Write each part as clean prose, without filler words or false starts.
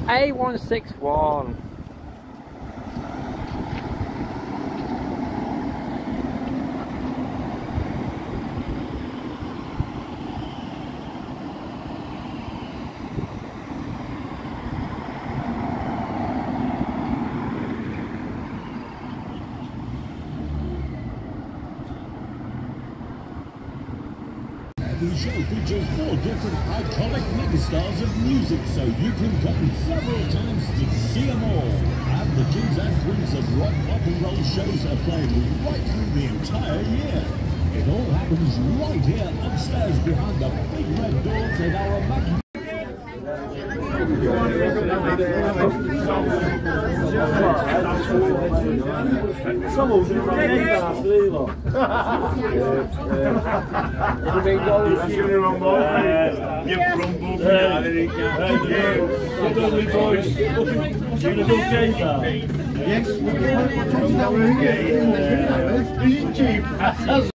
A161. The show features 4 different iconic megastars of music, so you can come several times to see them all. And the kings and queens of rock, pop and roll shows are playing right through the entire year. It all happens right here upstairs behind the big red doors in our imagine. Yes.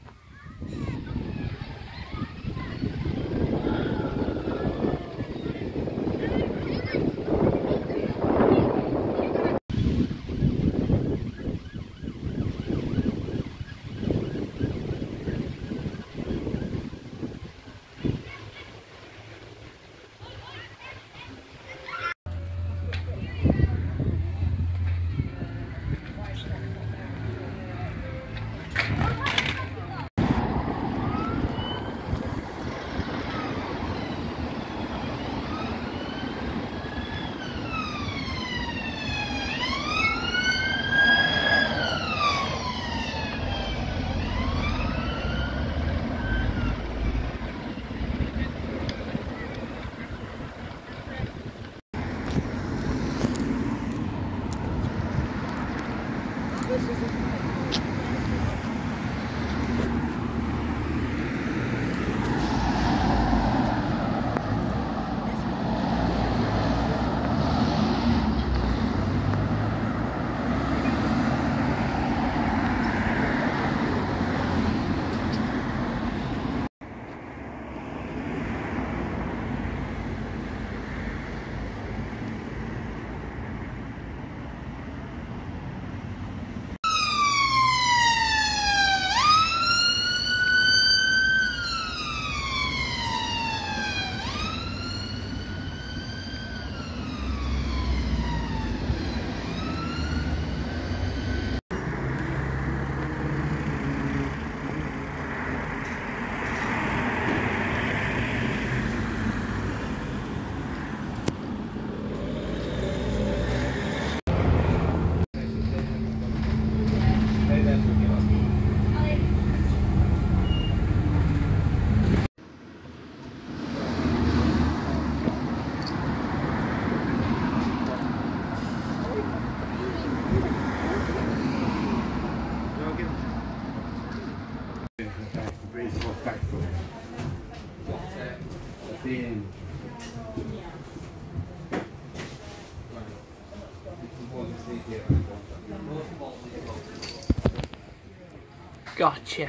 Gotcha.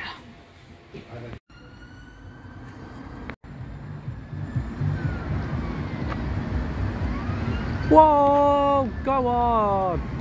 Whoa, go on.